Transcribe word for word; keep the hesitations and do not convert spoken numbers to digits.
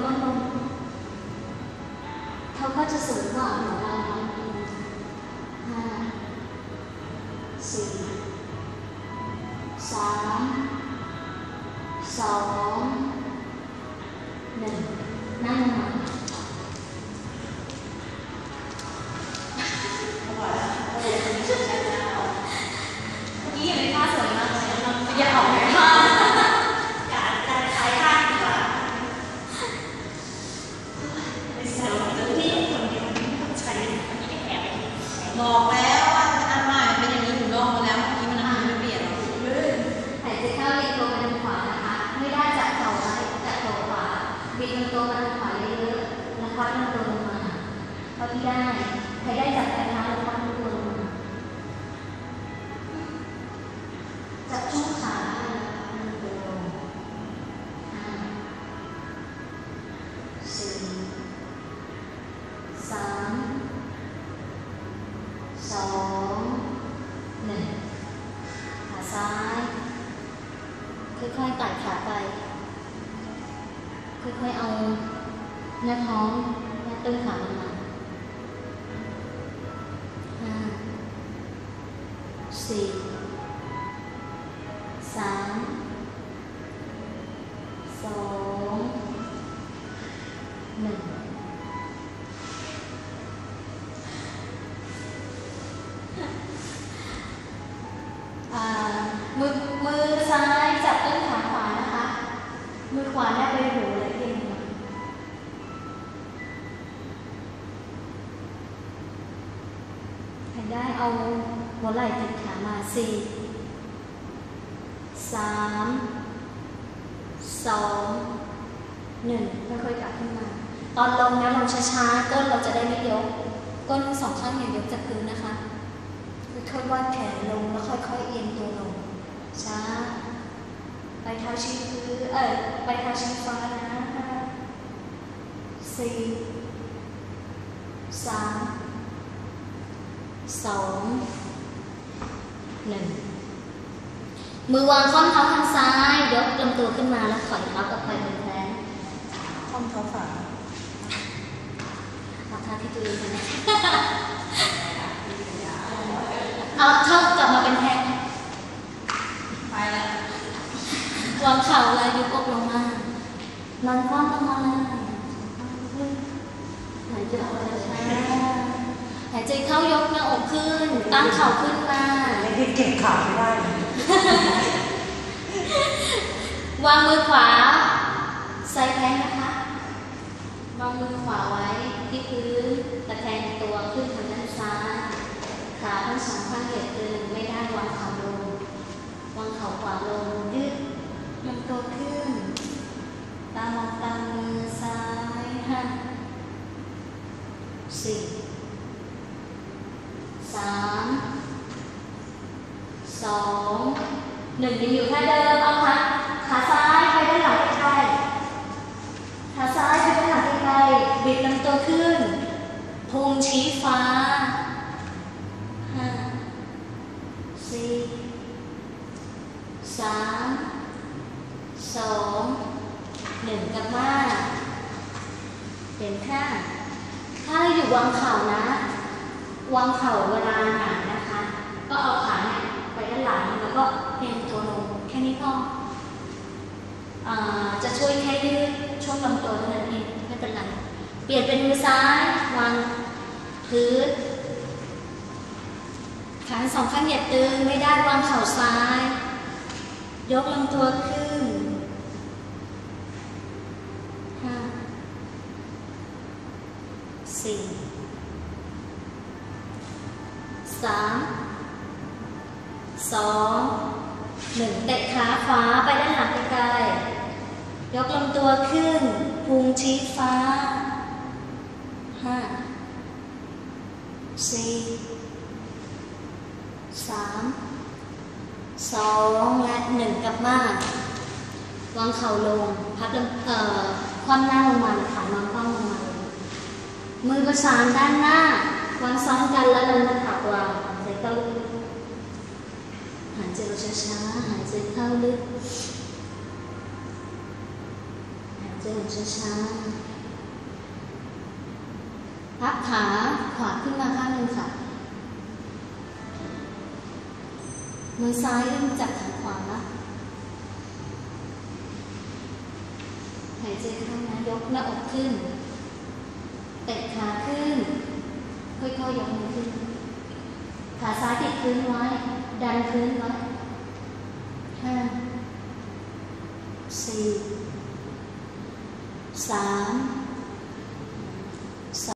ก้นลงเขาก็จะสูงกว่าหัวเราห้าสี่สามสองหนึ่งนั่งลงมานี่อยู่ในท่าสวยมากเลยเราอย่าออกเลยค่ะการการคลายท่าดีกว่าไม่ใช่ที่คนเดียวไม่ใช่แอบบอกแล้วว่าอันใหม่เป็นอย่างนี้หนูลองมาแล้วเมื่อกี้มันไม่เปลี่ยนหรอกหายใจเข้าเรียนตัวไปทางขวานะคะไม่ได้จับเข่าซ้ายจับเข่าขวาบิดลำตัวมาทางขวาเยอะๆแล้วควักลำตัวลงมาเท่าที่ได้ใครได้จับปลายเท้าแล้วควักลำตัวลงมาจับช่วงขาลำตัวลงห้าสี่สามสองหนึ่งขาซ้ายค่อยๆไต่ขาไปค่อยๆเอาหน้าท้องหน้าต้นขาลงมาห้าสี่สามสองหนึ่งมือมือซ้ายจับต้นขาขวานะคะมือขวาแนบไปหูเลยเองให้ได้เอาหัวไหล่ติดขามาสี่สามสองหนึ่งค่อยๆกลับขึ้นมาตอนลงนะลงช้าๆก้นเราจะได้ไม่ยกก้นทั้งสองข้างอย่ายกจากพื้นนะคะค่อยๆวาดแขนลงแล้วค่อยๆเอียงตัวลงช้าไปเท้าชี้พื้นเอ้ยไปเท้าชี้ฟ้านะห้าสี่สามสองหนึ่งมือวางข้อเท้าทางซ้ายยกลำตัวขึ้นมาแล้วถอยเท้ากลับไปบนแผลข้อเท้าฝาเอาท่าที่ตัวเองนะเอาเท้ากลับมาเป็นแผลไปแล้ววางเข่าเลยยกอกลงมานอนคว่ำลงมาเลยหายใจออกช้าหายใจเข้ายกหน้าอกขึ้นตั้งเข่าขึ้นมาไม่ได้เก็บขาไม่ได้วางมือขวาไซด์แพลงนะคะวางมือขวาไว้ที่พื้นตะแคงตัวขึ้นทางด้านซ้ายขาทั้งสองข้างเหยียดตึงไม่ได้วางเข่าลงวางเข่าขวาลงยืดลำตัวขึ้นตามองตามมือซ้ายห้าสี่สามสองหนึ่งยังอยู่ท่าเดิมเอาค่ะขาซ้ายไปด้านหลังใกล้ๆขาซ้ายไปด้านหลังใกล้ๆบิดลำตัวขึ้นพุงชี้ฟ้าห้าสี่สามสองหนึ่งกลับมาเปลี่ยนข้างถ้าเราอยู่วางเข่านะวางเข่าเวลาหงายนะคะก็เอาขาเนี่ยไปด้านหลังแล้วก็เอ็นตัวลงแค่นี้พอจะช่วยแค่ยืดช่วงลำตัวเท่านั้นเองไม่เป็นไรเปลี่ยนเป็นมือซ้ายวางพื้นขาสองข้างเหยียดตึงไม่ได้วางเข่าซ้ายยกลำตัวขึ้นห้าสี่สามสองหนึ่งเตะขาขวาไปด้านหลังไกลๆยกลำตัวขึ้นพุงชี้ฟ้าห้าสี่สามสองและหนึ่งกลับมาวางเข่าลงพับเอ่อคว่ำหน้าลงมาขานอนคว่ำลงมามือประสานด้านหน้าวางซ้อนกันแล้วลงมาถักวางหายใจเข้าลึกหายใจช้าๆหายใจเข้าลึกหายใจเดินช้าๆพับขาขวาขึ้นมาข้างหนึ่งค่ะมือซ้ายเริ่มจับขาขวาหายใจเข้านะยกหน้าอกขึ้นเตะขาขึ้นค่อยๆยกมือขึ้นขาซ้ายติดพื้นไว้ดันพื้นไว้ห้าสี่สาม